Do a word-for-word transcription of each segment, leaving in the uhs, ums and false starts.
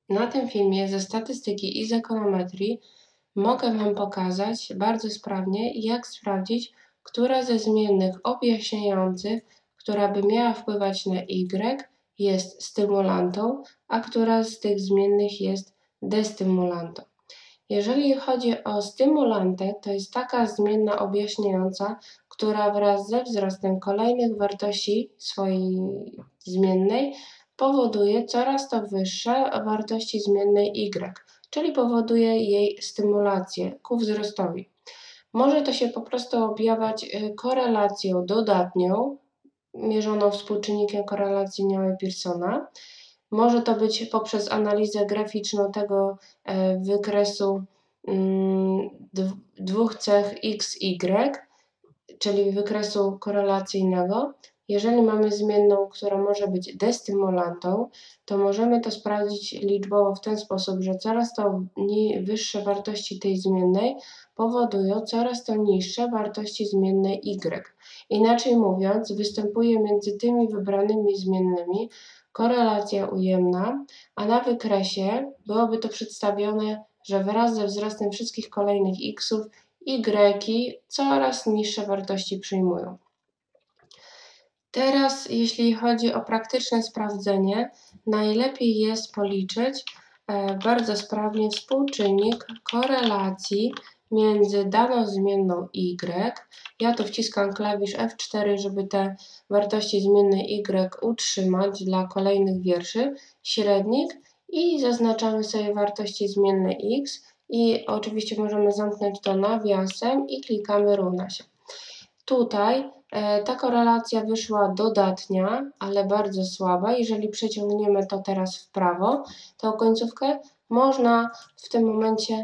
Na tym filmie ze statystyki i z ekonometrii mogę Wam pokazać bardzo sprawnie, jak sprawdzić, która ze zmiennych objaśniających, która by miała wpływać na Y, jest stymulantą, a która z tych zmiennych jest destymulantą. Jeżeli chodzi o stymulantę, to jest taka zmienna objaśniająca, która wraz ze wzrostem kolejnych wartości swojej zmiennej powoduje coraz to wyższe wartości zmiennej Y, czyli powoduje jej stymulację ku wzrostowi. Może to się po prostu objawiać korelacją dodatnią, mierzoną współczynnikiem korelacji Newey-Pearsona. Może to być poprzez analizę graficzną tego wykresu dwóch cech X, Y, czyli wykresu korelacyjnego. Jeżeli mamy zmienną, która może być destymulantą, to możemy to sprawdzić liczbowo w ten sposób, że coraz to wyższe wartości tej zmiennej powodują coraz to niższe wartości zmiennej Y. Inaczej mówiąc, występuje między tymi wybranymi zmiennymi korelacja ujemna, a na wykresie byłoby to przedstawione, że wraz ze wzrostem wszystkich kolejnych x'ów Y coraz niższe wartości przyjmują. Teraz, jeśli chodzi o praktyczne sprawdzenie, najlepiej jest policzyć e, bardzo sprawnie współczynnik korelacji między daną zmienną Y. Ja tu wciskam klawisz F cztery, żeby te wartości zmiennej Y utrzymać dla kolejnych wierszy, średnik, i zaznaczamy sobie wartości zmiennej X i oczywiście możemy zamknąć to nawiasem i klikamy równa się. Tutaj e, ta korelacja wyszła dodatnia, ale bardzo słaba. Jeżeli przeciągniemy to teraz w prawo, tą końcówkę, można w tym momencie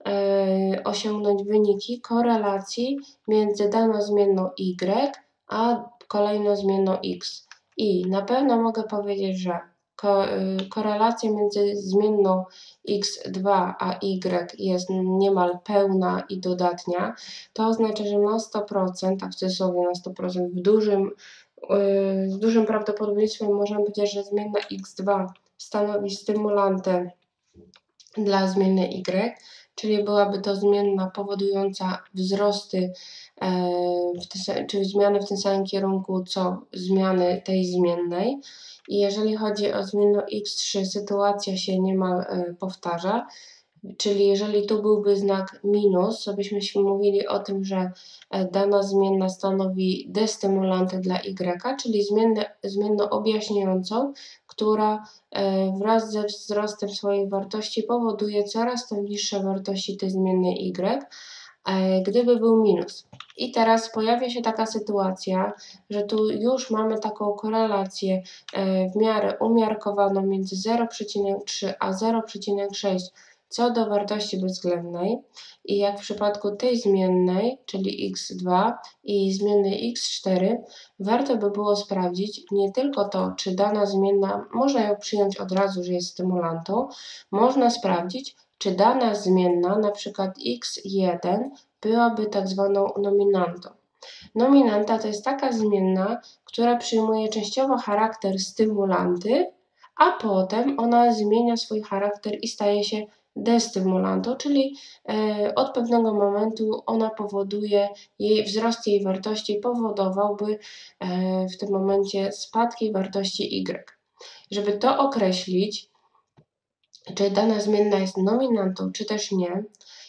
e, osiągnąć wyniki korelacji między daną zmienną Y a kolejną zmienną X. I na pewno mogę powiedzieć, że ko korelacja między zmienną X dwa a Y jest niemal pełna i dodatnia. To oznacza, że na sto procent, a w cudzysłowie na sto procent, w dużym, yy, z dużym prawdopodobieństwem możemy powiedzieć, że zmienna X dwa stanowi stymulantę dla zmiennej Y, czyli byłaby to zmienna powodująca wzrosty, e, w te, czy zmiany w tym samym kierunku, co zmiany tej zmiennej. I jeżeli chodzi o zmienną X trzy, sytuacja się niemal e, powtarza, czyli jeżeli tu byłby znak minus, to byśmy mówili o tym, że dana zmienna stanowi destymulantę dla Y, czyli zmiennę, zmienną objaśniającą, która wraz ze wzrostem swojej wartości powoduje coraz to niższe wartości tej zmiennej Y, gdyby był minus. I teraz pojawia się taka sytuacja, że tu już mamy taką korelację w miarę umiarkowaną między zero przecinek trzy a zero przecinek sześć co do wartości bezwzględnej, i jak w przypadku tej zmiennej, czyli X dwa i zmiennej X cztery, warto by było sprawdzić nie tylko to, czy dana zmienna, można ją przyjąć od razu, że jest stymulantą, można sprawdzić, czy dana zmienna, na przykład X jeden, byłaby tak zwaną nominantą. Nominanta to jest taka zmienna, która przyjmuje częściowo charakter stymulanty, a potem ona zmienia swój charakter i staje się destymulantą, czyli e, od pewnego momentu ona powoduje, jej wzrost jej wartości powodowałby e, w tym momencie spadki wartości Y. Żeby to określić, czy dana zmienna jest nominantą, czy też nie,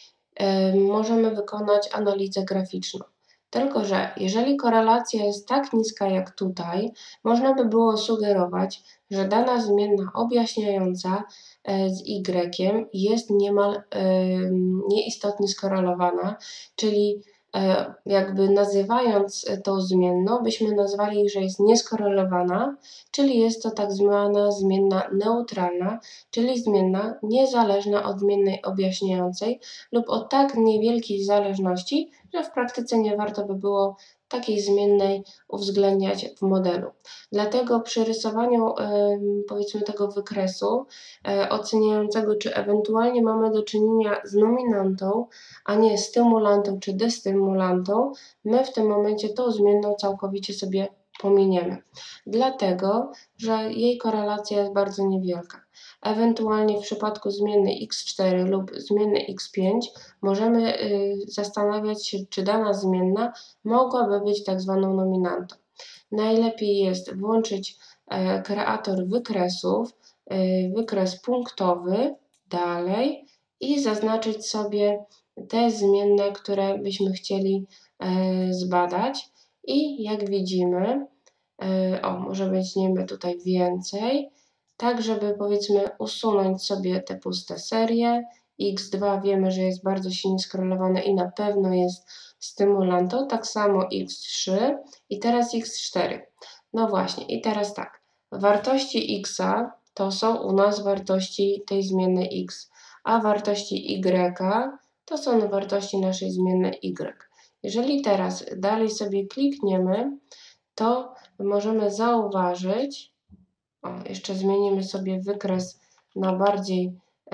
e, możemy wykonać analizę graficzną. Tylko że jeżeli korelacja jest tak niska jak tutaj, można by było sugerować, że dana zmienna objaśniająca z Y jest niemal nieistotnie skorelowana, czyli jakby nazywając tą zmienną, byśmy nazwali, że jest nieskorelowana, czyli jest to tak zwana zmienna neutralna, czyli zmienna niezależna od zmiennej objaśniającej lub o tak niewielkiej zależności, że w praktyce nie warto by było takiej zmiennej uwzględniać w modelu. Dlatego przy rysowaniu powiedzmy tego wykresu oceniającego, czy ewentualnie mamy do czynienia z nominantą, a nie stymulantą czy destymulantą, my w tym momencie tą zmienną całkowicie sobie pominiemy. Dlatego, że jej korelacja jest bardzo niewielka. Ewentualnie w przypadku zmienny x cztery lub zmienny x pięć możemy y, zastanawiać się, czy dana zmienna mogłaby być tak zwaną nominantą. Najlepiej jest włączyć e, kreator wykresów, e, wykres punktowy, dalej i zaznaczyć sobie te zmienne, które byśmy chcieli e, zbadać. I jak widzimy, e, o, może weźmiemy tutaj więcej, tak żeby powiedzmy usunąć sobie te puste serie. x dwa wiemy, że jest bardzo silnie skorelowane i na pewno jest stymulantą, tak samo x trzy i teraz x cztery. No właśnie, i teraz tak, wartości x to są u nas wartości tej zmiennej x, a wartości y to są wartości naszej zmiennej y. Jeżeli teraz dalej sobie klikniemy, to możemy zauważyć, o, jeszcze zmienimy sobie wykres na bardziej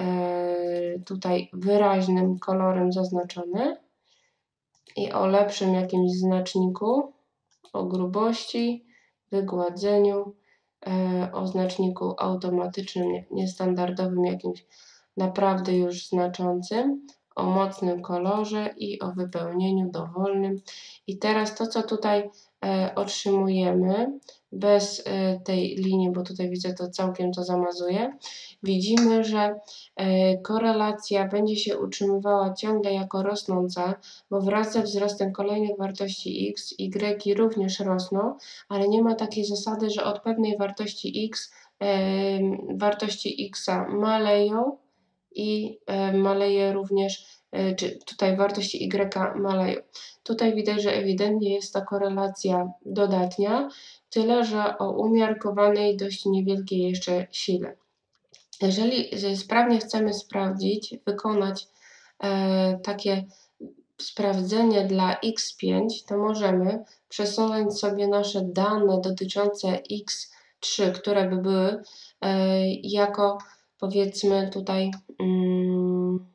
e, tutaj wyraźnym kolorem zaznaczony i o lepszym jakimś znaczniku, o grubości, wygładzeniu, e, o znaczniku automatycznym, niestandardowym, jakimś naprawdę już znaczącym, o mocnym kolorze i o wypełnieniu dowolnym. I teraz to, co tutaj e, otrzymujemy bez e, tej linii, bo tutaj widzę, to całkiem to zamazuje, widzimy, że e, korelacja będzie się utrzymywała ciągle jako rosnąca, bo wraz ze wzrostem kolejnych wartości x, y również rosną, ale nie ma takiej zasady, że od pewnej wartości x e, wartości x maleją i e, maleje również, e, czy tutaj wartości y maleją. Tutaj widać, że ewidentnie jest to korelacja dodatnia, tyle że o umiarkowanej, dość niewielkiej jeszcze sile. Jeżeli sprawnie chcemy sprawdzić, wykonać e, takie sprawdzenie dla x pięć, to możemy przesunąć sobie nasze dane dotyczące x trzy, które by były e, jako, powiedzmy tutaj, mm,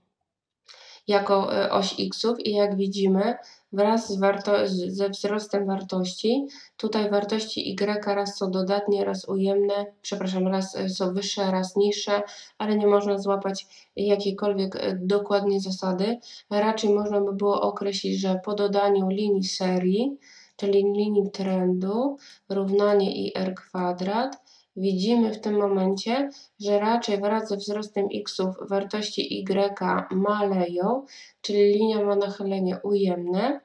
jako e, oś xów i jak widzimy, wraz z warto- z, ze wzrostem wartości, tutaj wartości y raz są dodatnie, raz ujemne, przepraszam, raz e, są wyższe, raz niższe, ale nie można złapać jakiejkolwiek e, dokładnie zasady. Raczej można by było określić, że po dodaniu linii serii, czyli linii trendu, równanie i r kwadrat, widzimy w tym momencie, że raczej wraz ze wzrostem xów wartości y maleją, czyli linia ma nachylenie ujemne,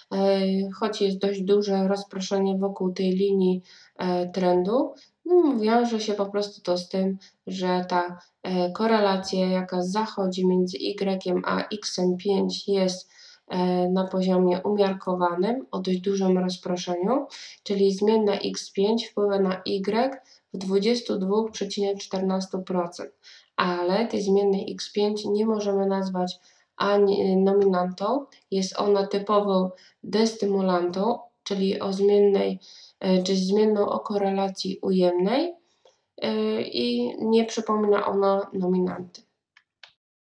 choć jest dość duże rozproszenie wokół tej linii trendu. No, wiąże się po prostu to z tym, że ta korelacja, jaka zachodzi między y a x pięć, jest na poziomie umiarkowanym, o dość dużym rozproszeniu, czyli zmienna x pięć wpływa na y w dwadzieścia dwa przecinek czternaście procent, ale tej zmiennej x pięć nie możemy nazwać ani nominantą, jest ona typową destymulantą, czyli o zmiennej, czy zmienną o korelacji ujemnej i nie przypomina ona nominanty.